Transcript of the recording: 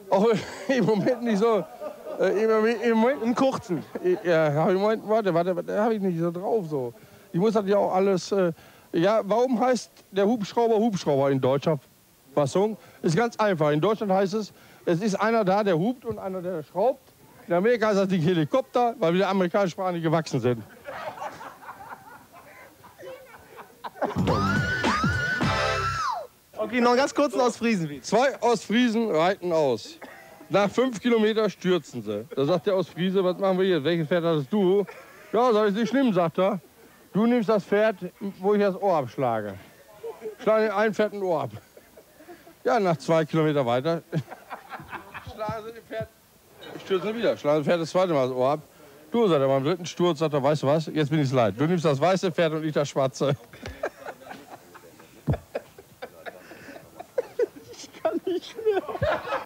Auch im Moment nicht so. Im Moment einen kurzen. Ja, im Moment, warte, da habe ich nicht so drauf. So. Ich muss das ja auch alles. Ja, warum heißt der Hubschrauber Hubschrauber in deutscher Fassung? Ist ganz einfach. In Deutschland heißt es, es ist einer da, der hupt und einer, der schraubt. In Amerika heißt das Ding Helikopter, weil wir der amerikanischen Sprache nicht gewachsen sind. Okay, noch ganz kurz ein Ostfriesen. 2 Ostfriesen reiten aus. Nach 5 Kilometern stürzen sie. Da sagt der Ostfriese, was machen wir jetzt? Welches Pferd hattest du? Ja, sag ich, nicht schlimm, sagt er. Du nimmst das Pferd, wo ich das Ohr abschlage. Schlage ein Pferd ein Ohr ab. Ja, nach 2 Kilometern weiter schlagen sie dem Pferd, stürzen sie wieder. Schlagen das Pferd das zweite Mal das Ohr ab. Du, sagt er, beim dritten Sturz, sagt er, weißt du was, jetzt bin ich's leid. Du nimmst das weiße Pferd und ich das schwarze. Ich kann nicht mehr.